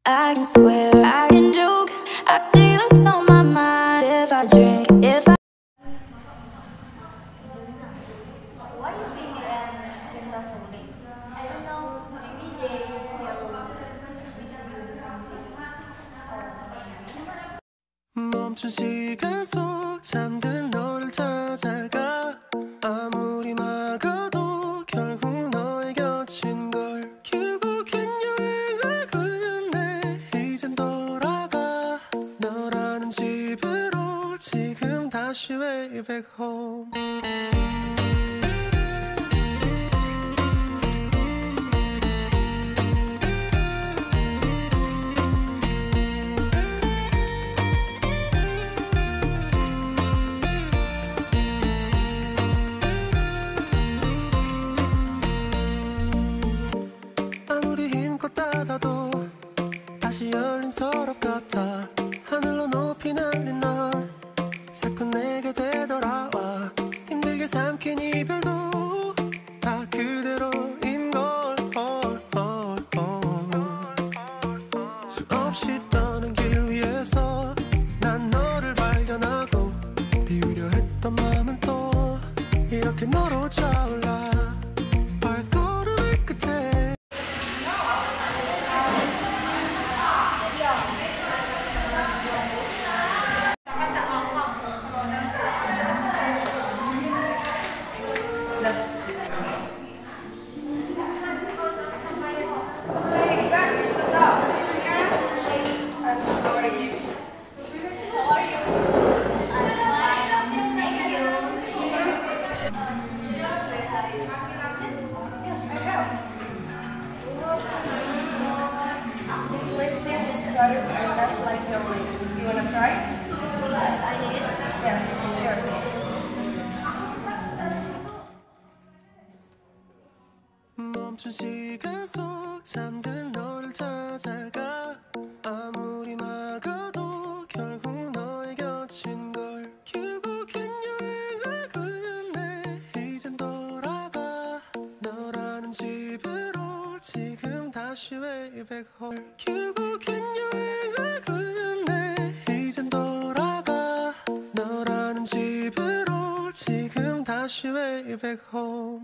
I can swear, I can joke. I see what's on my mind. If I drink, if I... Why is he and Cinta so late? I don't know. Maybe they still busy doing something. 멈춘 시간 속 잠든 너를 찾아가 아무리 막아도 결국 너의 곁인 걸 결국엔 여행을 끝내 이젠 돌아가 너라는 집으로 지금 다시 way back home 닫아도 다시 열린 서랍 같아 하늘로 높이 날린 넌 자꾸 내게 되돌아와 힘들게 삼킨 이별도 다 그대로인 걸 수없이 떠는 길 위에서 난 너를 발견하고 비우려 했던 마음은 또 이렇게 너로 차올라 발걸음의 끝에 That's like your lips. You wanna try? Yes, I need it. Yes, sure. 멈춘 시간 속 잠든 너를 찾아가 아무리 막아도 결국 너의 곁인 걸 결국엔 여행을 끝내 이젠 돌아가 너라는 집으로 지금 다시 way back home 결국엔 여행을 끝내 이젠 돌아가 너라는 집으로 지금 다시 way back home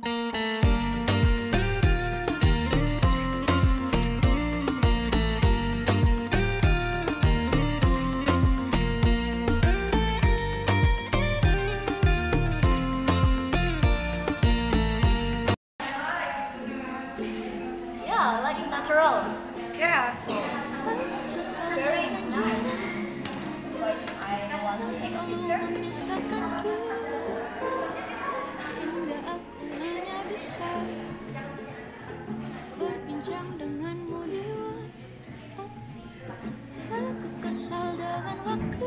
Yeah, like natural. Yes. Very nice. But I want to take a picture. Hingga aku hanya bisa berbincang denganmu di WhatsApp. Aku kesal dengan waktu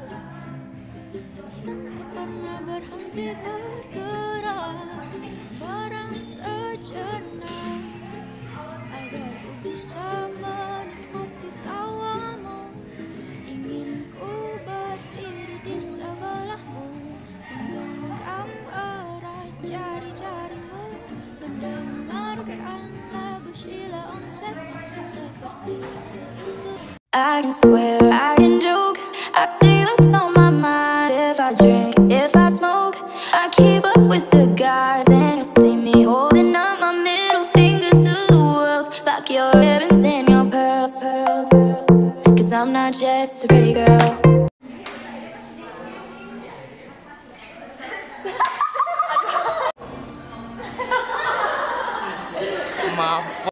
yang tak pernah berhenti bergerak. Barang sejenak agar ku bisa menikmati tawamu. Ingin ku berdiri di sebelahmu, menggenggam erat jari-jarimu, mendengarkan lagu Sheila on 7 seperti itu. I can swear, I can joke. I see what's on my mind. If I drink, if I smoke, I keep up with the guys, and you'll see me holding up my middle finger to the world, like your ribbons and your pearls. Cause I'm not just a pretty girl. Maaf.